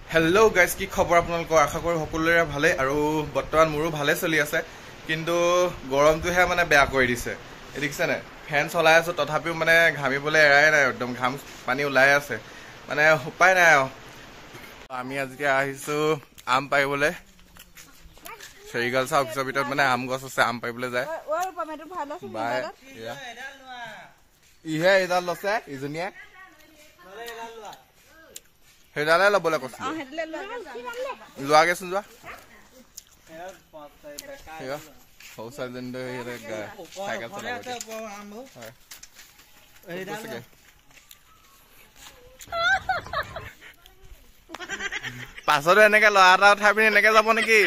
Hello guys की खबर आपनलोक आशा करो সকলোৰে ভালে আৰু বৰ্তমান মোৰো ভালে চলি আছে কিন্তু গৰমটোহে মানে বেয়া কৰি দিছে দেখিছে না ফেন চলাই আছে তথাপিও মানে ঘামিবলৈ এৰাই নাই একদম ঘাম পানী ওলাই আছে মানে উপায় নাই আমি আজি আহিছো আম পাইবলৈ চেৰিগালছা অফিসৰ ভিতৰত মানে আম গছ আছে আম পাইবলৈ যায় ইহে এডাল লছে ইজনীয়ে হেডালে লবলে কৈছিল লোৱাগেচোন যোৱা পাছতো এনেকে লৰা এটা উঠাই পিনি এনেকে যাব নেকি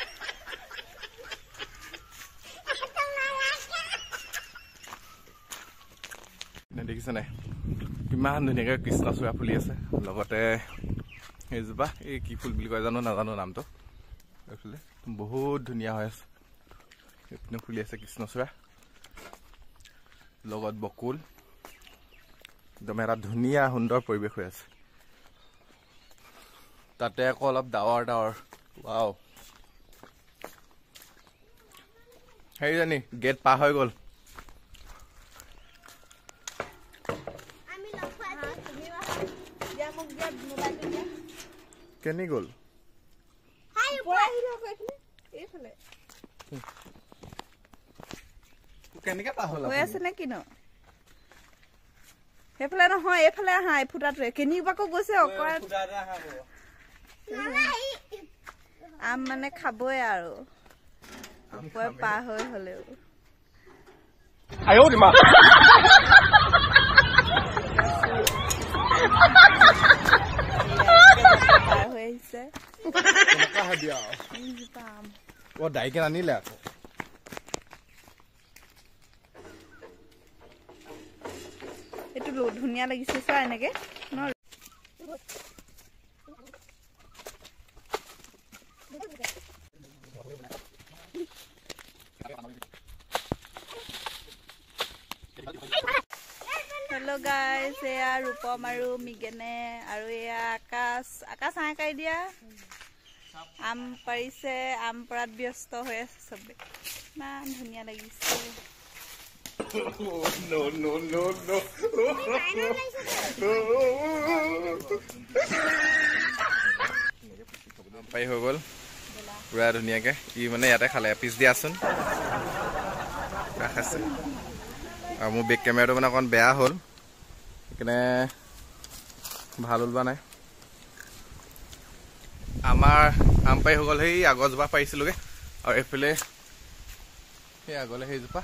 দেখিছে নাই কিমান ধুনীয়াকে কৃষ্ণচূড়া ফুলি আছে লগতে এইজোপা এই কি ফুল বুলি কয় জানো নাজানো নামটো এইফালে বহুত ধুনীয়া হৈ আছে এইপিনে ফুলি আছে কৃষ্ণচূড়া লগত বকুল একদম এটা ধুনীয়া সুন্দৰ পৰিৱেশ হৈ আছে তাতে আকৌ অলপ ডাৱৰ ৱাও হেৰি গেট পাৰ হৈ গ'ল কেনি গ'ল কেনেকে পাৰ হ'ল হৈ আছে নে কিনো সেইফালে নহয় এইফালে আহা এই ফুটাটোৱে কেনিবাকো গৈছে আম মানে খাবই আৰু পাৰ হৈ হলেও ডাইকে আনিলে আকৌ এইটো ধুনীয়া লাগিছে চোৱা এনেকে हेलो गाइस एया रूपम आरु मिगेने आरु एया आकाश आकाई दिया आम पारिसे आम परात व्यस्त হৈ আছে সবে মান ধুনিয়া লাগিছে नो नो नो नो পাই হৈ গল পুৰা ধুনিয়াকে ই মানে ইয়াতে খালে পিছ দিয়াছন ৰাখাছে আৰু মোৰ বেক কেমেৰাটো মানে অকন বেয়া হ'ল কিনে ভাল হ'ল বা নাই আমাৰ আম পাই হৈ গ'ল সেই আগজোপা পাইছিলোগে আৰু এফালে সেই আগলে সেইজোপা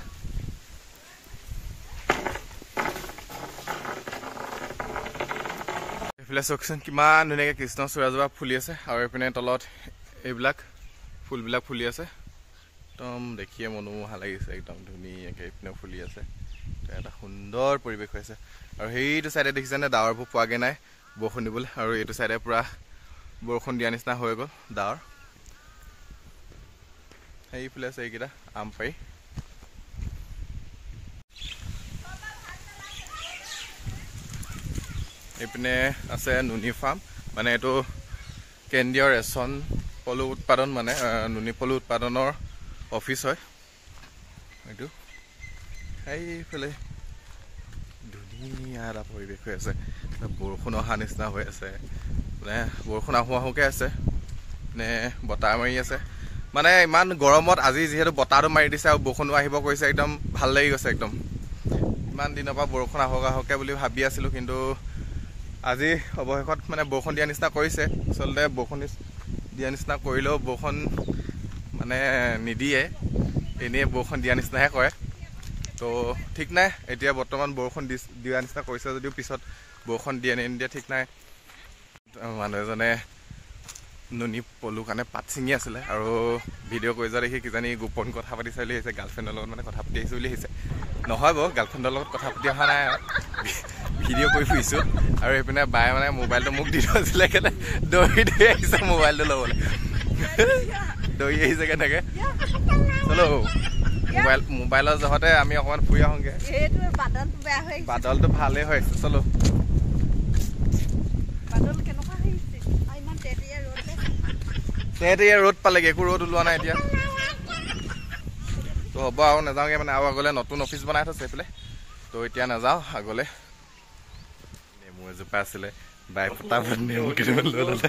এফালে চকচোন কিমান ধুনীয়াকে কৃষ্ণচূড়াজোপা ফুলি আছে আৰু এপিনে তলত এইবিলাক ফুলবিলাক ফুলি আছে একদম দেখিয়ে মনোমোহা লাগিছে একদম ধুনীয়াকে এপিনে ফুলি আছে এটা সুন্দৰ পৰিৱেশ হৈছে আৰু সেইটো সাইডে দেখিছানে ডাৱৰবোৰ পোৱাগে নাই বৰষুণ দিবলৈ আৰু এইটো সাইডে পুৰা বৰষুণ দিয়া নিচিনা হৈ গ'ল ডাৱৰ সেইফালে আছে এইকেইটা আম পাই এইপিনে আছে নুনি ফাৰ্ম মানে এইটো কেন্দ্ৰীয় ৰেচন পলু উৎপাদন মানে নুনি পলু উৎপাদনৰ অফিচ হয় এইটো এইফালে ধুনীয়া এটা পৰিৱেশ হৈ আছে বৰষুণ অহা নিচিনা হৈ আছে মানে বৰষুণ আহোকে আছে নে বতাহ মাৰি আছে মানে ইমান গৰমত আজি যিহেতু বতাহটো মাৰি দিছে আৰু বৰষুণ আহিব কৈছে একদম ভাল লাগি গৈছে একদম ইমান দিনৰ পৰা বৰষুণ আহকে বুলি ভাবি আছিলো কিন্তু আজি অৱশেষত মানে বৰষুণ দিয়া নিচিনা কৰিছে আচলতে বৰষুণ দিয়া নিচিনা কৰিলেও বৰষুণ মানে নিদিয়ে এনেই বৰষুণ দিয়া নিচিনাহে কৰে তো ঠিক নাই এতিয়া বৰ্তমান বৰষুণ দিয়া নিচিনা কৰিছে যদিও পিছত বৰষুণ দিয়ে নিদিয়ে ঠিক নাই মানুহ এজনে নুনি পলু কাৰণে পাত ছিঙি আছিলে আৰু ভিডিঅ' কৰি যোৱা দেখি কিজানি গোপন কথা পাতি চাই বুলি আহিছে গাৰ্লফ্ৰেণ্ডৰ লগত মানে কথা পাতি আহিছোঁ বুলি আহিছে নহয় বাৰু গাৰ্লফ্ৰেণ্ডৰ লগত কথা পাতি অহা নাই ভিডিঅ' কৰি ফুৰিছোঁ আৰু এইপিনে বায়ে মানে মোবাইলটো মোক দি থৈছিলে কেনে দৌৰি আহিছে মোবাইলটো ল'বলৈ দৌৰি আহিছে কেনেকৈ চলো মোবাইলৰ জহতে আমি অকমান ফুৰি আহোগে বাদলটো ভালেই হৈ আছে চলো বাদল কেনেকুৱা হৈছে ইমান তেতিয়াই সিহঁতে ইয়াৰ ৰ'দ পালেগৈ একো ৰ'দ ওলোৱা নাই এতিয়া তো হ'ব আৰু নাযাওঁগৈ মানে আৰু আগলৈ নতুন অফিচ বনাই থৈছে এইফালে তো এতিয়া নাযাওঁ আগলৈ নেমু এজোপা আছিলে বাই পটাপট নেমু কেইটামান লৈ ল'লে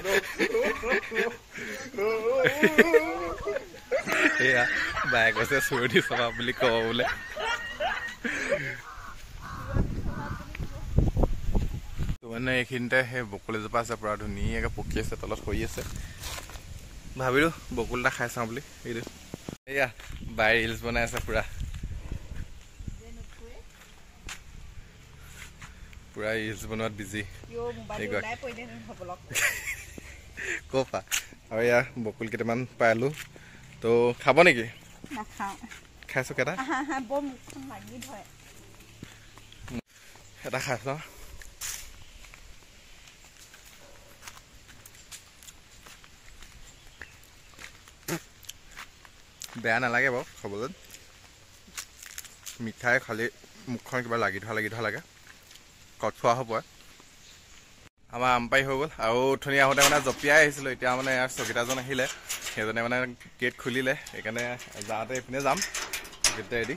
এয়া বায়ে কৈছে চুৰণি স্বভাৱ বুলি ক'ব বোলে মানে এইখিনিতে সেই বকুল এজোপা আছে পুৰা ধুনীয়াকৈ পকি আছে তলত হৈ আছে ভাবিলোঁ বকুল এটা খাই চাওঁ বুলি এইটো এয়া বাই ৰিলছ বনাই আছে পুৰা পুৰা ৰিলছ বনোৱাত বিজি কপা আৰু এয়া বকুল কেইটামান পালোঁ তো খাব নেকি খাইছোঁ কেইটা এটা খাইছ বেয়া নালাগে বাৰু খাবলৈ মিঠাই খালি মুখখন কিবা লাগি ধৰা লাগে কঠোৱা হ'ব আমাৰ আম পাৰি হৈ গ'ল আৰু ধুনীয়া আহোঁতে মানে জঁপিয়াই আহিছিলোঁ এতিয়া মানে ইয়াৰ চকীদাৰজন আহিলে সেইজনে মানে গেট খুলিলে সেইকাৰণে যাওঁতে এইপিনে যাম গেটটো ৰেডি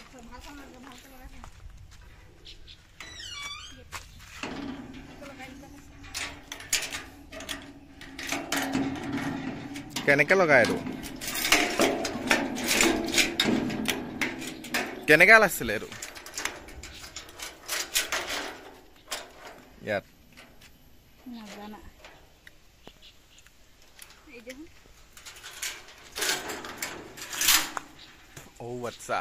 কেনেকৈ লগাই এইটো কেনেকৈ লাগিছিলে এইটো ইয়াত আচ্ছা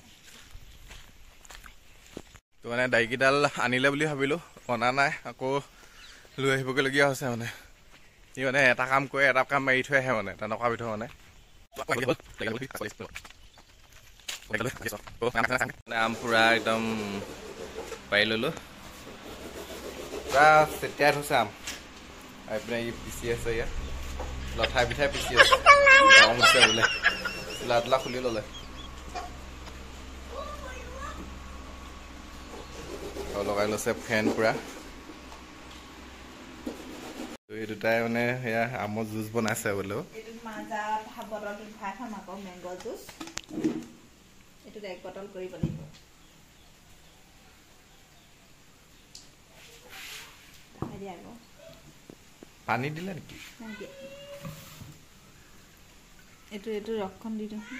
তো মানে দাইকিডাল আনিলে বুলি ভাবিলোঁ অনা নাই আকৌ লৈ আহিবগৈলগীয়া হৈছে মানে সি মানে এটা কাম কৰে এটা কাম মাৰি থৈ আহে মানে তেনেকুৱা বিধৰ মানে আম পুৰা একদম পাৰি ল'লোঁ পুৰা চেটিয়াই থৈছে আম এইপিনে ই পিচি আছে ইয়াত লঠাই পিঠাই পিচি আছে গৰম হৈছে বোলে চোলা তোলা খুলি ল'লে লগাই লৈছে ফেন পুৰা এই দুটাই মানে সেয়া আমৰ জুচ বনাইছে বোলে পানী দিলে নেকি এইটো ৰসখন দি দিওঁ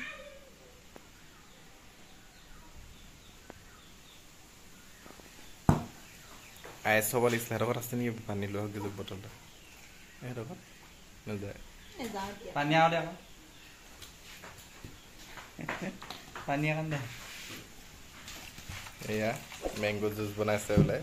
আইচ হ'ব লাগিছিলে সিহঁতৰ আছে নেকি পানী লোৱা গেজু বটলটা সিহঁতৰ নাযায় পানী আৰু দে আকৌ পানী এখন দে এয়া মেংগো জুচ বনাইছে ওলাই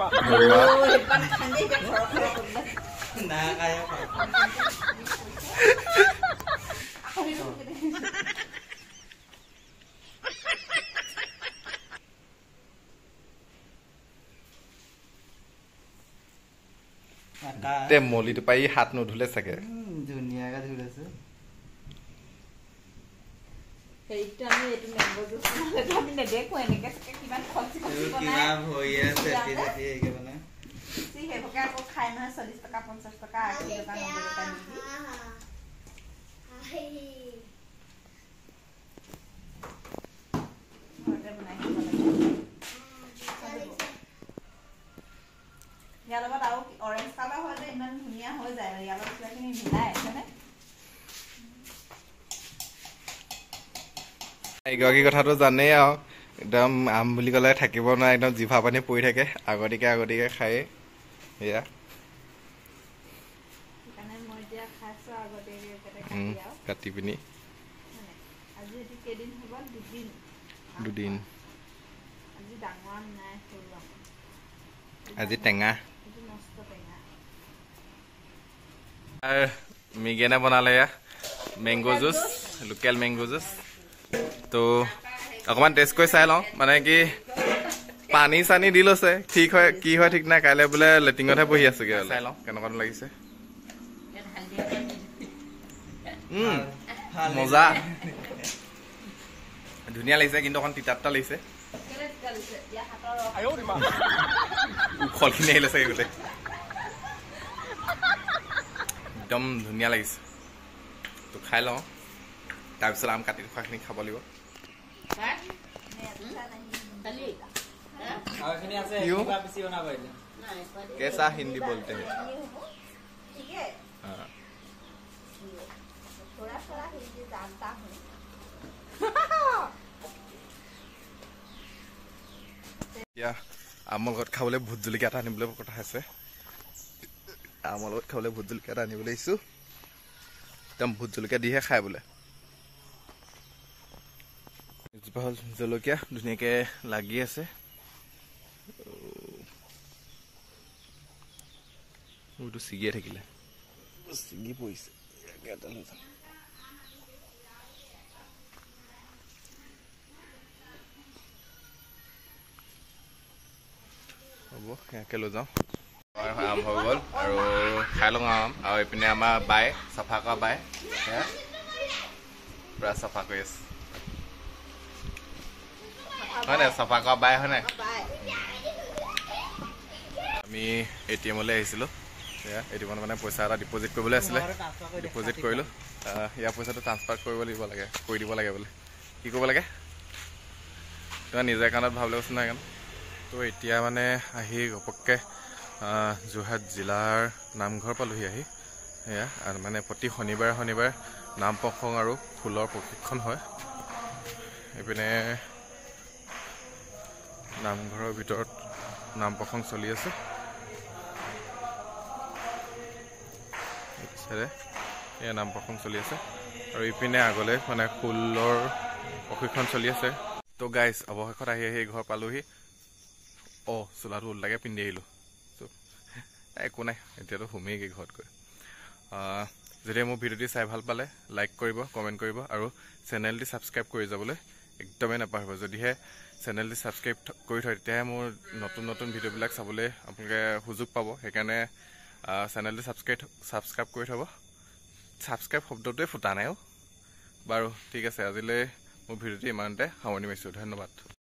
মলিটো পাই হাত নুধুলে চাগে ধুনীয়াকে ধুলেছে ইয়াৰ লগত আৰু অৰেঞ্জ কালাৰ হ'লে ইমান ধুনীয়া হৈ যায় ইয়াৰ লগত কিবাখিনি মিলাই আছেনে এগৰাকী কথাটো জানেই আৰু একদম আম বুলি ক'লে থাকিব নোৱাৰে একদম জিভা পানী পৰি থাকে আগতীয়াকে খায়ে এয়া কাটি পিনি দুদিন আজি টেঙা মিগেনে বনালে এয়া mango juice local mango juice তো অকণমান টেষ্ট কৰি চাই লওঁ মানে কি পানী চানী দি লৈছে ঠিক হয় কি হয় ঠিক নাই কাইলৈ বোলে লেট্ৰিঙতহে বহি আছোগে চাই লওঁ কেনেকুৱাটো লাগিছে মজা ধুনীয়া লাগিছে কিন্তু অকণ তিতা লাগিছে উখলখিনি আহিলে চাগে গোটেই একদম ধুনীয়া লাগিছে তো খাই লওঁ তাৰপিছত আম কাটি খোৱাখিনি খাব লাগিব क्यों? कैसा हिंदी बोलते हैं ठीक है हाँ थोड़ा थोड़ा हिंदी जानता हूँ या आমৰ লগত খাবলৈ ভোট জলকীয়া এটা আনিবলৈ কথা আছে আমৰ লগত খাবলৈ ভোট জলকীয়া এটা আনিবলৈ আহিছোঁ একদম ভোট জলকীয়া দিহে খাই বোলে এজোপা হ'ল জলকীয়া ধুনীয়াকৈ লাগি আছে ওইটো ছিগিয়ে থাকিলে ছিগি পৰিছে হ'ব ইয়াকে লৈ যাওঁ আম হৈ গ'ল আৰু খাই লওঁ আম আৰু এইপিনে আমাৰ বাই চাফা কৰা বাই পূৰা চাফা কৰি আছে হয় নাই চাফা কৰা বাই হয় নাই আমি এটিএমলৈ আহিছিলোঁ এটিএমত মানে পইচা এটা ডিপজিট কৰিবলৈ আছিলে ডিপজিট কৰিলোঁ ইয়াৰ পইচাটো ট্ৰান্সফাৰ কৰিব দিব লাগে বোলে কি কৰিব লাগে তোমাৰ নিজৰ একাউণ্টত ভাব লাগিবচোন নাই কাৰণ তো এতিয়া মানে আহি ঘপককৈ যোৰহাট জিলাৰ নামঘৰ পালোহি আহি সেয়া আৰু মানে প্ৰতি শনিবাৰে নাম প্ৰসংগ আৰু খোলৰ প্ৰশিক্ষণ হয় এইপিনে নামঘৰৰ ভিতৰত নাম প্ৰসংগ চলি আছে এয়া নাম প্ৰসংগ চলি আছে আৰু ইপিনে আগলৈ মানে খোলৰ প্ৰশিক্ষণ চলি আছে তো গাইজ অৱশেষত আহি ঘৰ পালোহি sulatu ulutage পিন্ধি আহিলোঁ তো একো নাই এতিয়াতো সোমেইগৈ ঘৰত গৈ যদি মোৰ ভিডিঅ'টি চাই ভাল পালে লাইক কৰিব কমেণ্ট কৰিব আৰু চেনেলটি ছাবস্ক্ৰাইব কৰি যাবলৈ একদমেই নাপাহৰিব যদিহে চেনেলটি ছাবস্ক্ৰাইব কৰি থয় তেতিয়াহে মোৰ নতুন ভিডিঅ'বিলাক চাবলৈ আপোনালোকে সুযোগ পাব সেইকাৰণে চেনেলটি ছাবস্ক্ৰাইব কৰি থ'ব ছাবস্ক্ৰাইব শব্দটোৱে ফুটা নাই বাৰু ঠিক আছে আজিলৈ মোৰ ভিডিঅ'টি ইমানতে সামৰণি মাৰিছোঁ ধন্যবাদ